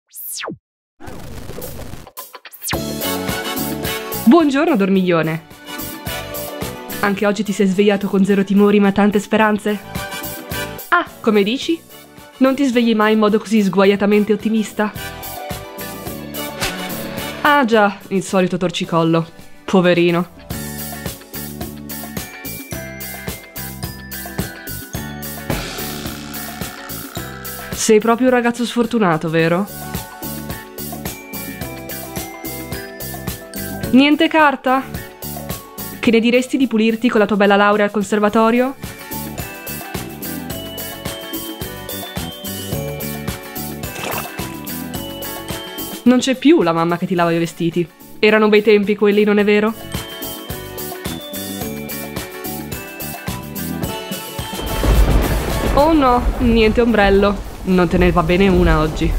Buongiorno, dormiglione. Anche oggi ti sei svegliato con zero timori ma tante speranze? Ah, come dici? Non ti svegli mai in modo così sguaiatamente ottimista? Ah già, il solito torcicollo. Poverino. Sei proprio un ragazzo sfortunato, vero? Niente carta? Che ne diresti di pulirti con la tua bella laurea al conservatorio? Non c'è più la mamma che ti lava i vestiti. Erano bei tempi quelli, non è vero? Oh no, niente ombrello. Non te ne va bene una oggi.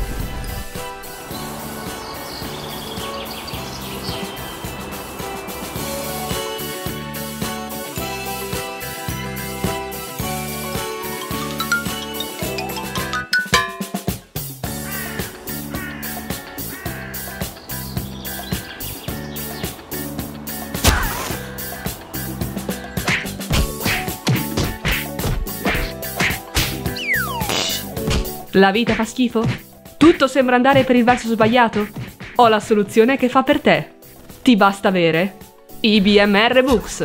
La vita fa schifo? Tutto sembra andare per il verso sbagliato? Ho la soluzione che fa per te. Ti basta avere IBMR Books.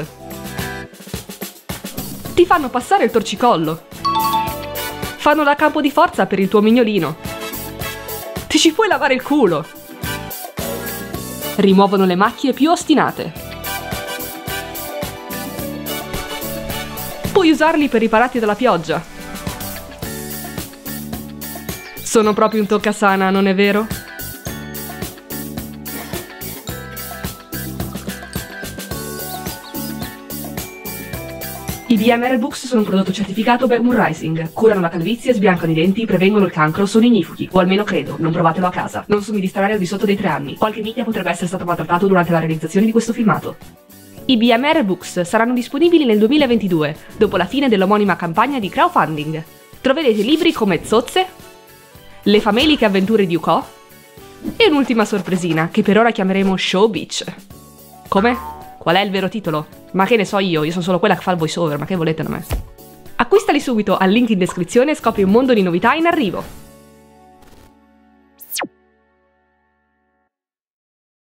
Ti fanno passare il torcicollo. Fanno da campo di forza per il tuo mignolino. Ti ci puoi lavare il culo. Rimuovono le macchie più ostinate. Puoi usarli per ripararti dalla pioggia. Sono proprio un toccasana, non è vero? I BMR Books sono un prodotto certificato by Moon Rising. Curano la calvizie, sbiancano i denti, prevengono il cancro, sono ignifughi. O almeno credo, non provatelo a casa. Non somministrare al di sotto dei 3 anni. Qualche nicchia potrebbe essere stato maltrattato durante la realizzazione di questo filmato. I BMR Books saranno disponibili nel 2022, dopo la fine dell'omonima campagna di crowdfunding. Troverete libri come Zozze, Le fameliche avventure di Uko e un'ultima sorpresina che per ora chiameremo Show Beach. Come? Qual è il vero titolo? Ma che ne so io sono solo quella che fa il voice over, ma che volete da me? Acquistali subito al link in descrizione e scopri un mondo di novità in arrivo!